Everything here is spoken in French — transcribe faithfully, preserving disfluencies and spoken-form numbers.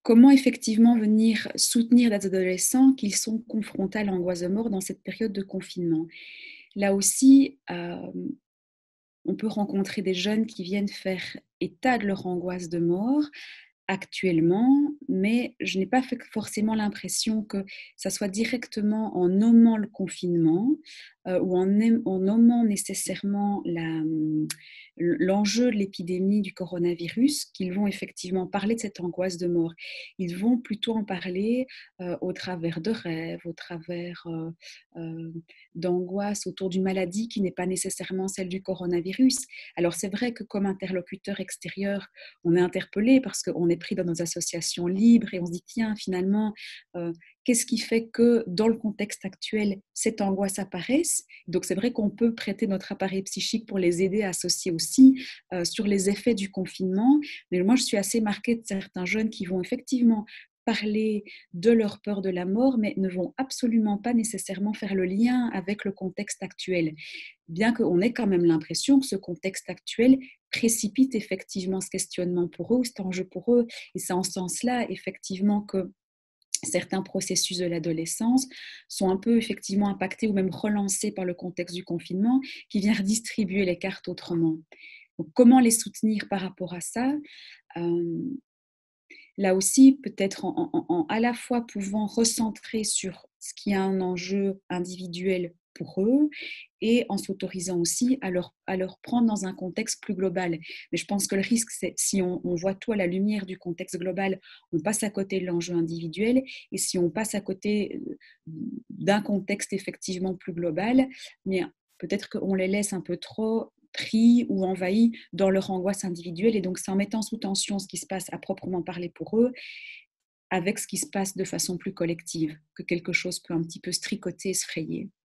comment effectivement venir soutenir des adolescents qui sont confrontés à l'angoisse de mort dans cette période de confinement? Là aussi, euh, on peut rencontrer des jeunes qui viennent faire état de leur angoisse de mort actuellement, mais je n'ai pas fait forcément l'impression que ça soit directement en nommant le confinement euh, ou en, en nommant nécessairement la, l'enjeu de l'épidémie du coronavirus qu'ils vont effectivement parler de cette angoisse de mort. Ils vont plutôt en parler euh, au travers de rêves, au travers euh, euh, d'angoisse autour d'une maladie qui n'est pas nécessairement celle du coronavirus. Alors c'est vrai que comme interlocuteur extérieur, on est interpellé parce qu'on est pris dans nos associations libres et on se dit tiens finalement euh, qu'est-ce qui fait que dans le contexte actuel cette angoisse apparaisse. Donc c'est vrai qu'on peut prêter notre appareil psychique pour les aider à associer aussi euh, sur les effets du confinement, mais moi je suis assez marquée de certains jeunes qui vont effectivement parler de leur peur de la mort, mais ne vont absolument pas nécessairement faire le lien avec le contexte actuel, bien qu'on ait quand même l'impression que ce contexte actuel précipite effectivement ce questionnement pour eux, cet enjeu pour eux, et c'est en ce sens-là effectivement que certains processus de l'adolescence sont un peu effectivement impactés ou même relancés par le contexte du confinement qui vient redistribuer les cartes autrement. Donc, comment les soutenir par rapport à ça? euh, Là aussi, peut-être en, en, en à la fois pouvant recentrer sur ce qui est un enjeu individuel pour eux et en s'autorisant aussi à leur, à leur prendre dans un contexte plus global. Mais je pense que le risque, c'est si on, on voit tout à la lumière du contexte global, on passe à côté de l'enjeu individuel, et si on passe à côté d'un contexte effectivement plus global, mais peut-être qu'on les laisse un peu trop pris ou envahis dans leur angoisse individuelle, et donc c'est en mettant sous tension ce qui se passe à proprement parler pour eux avec ce qui se passe de façon plus collective que quelque chose peut un petit peu se tricoter et se frayer.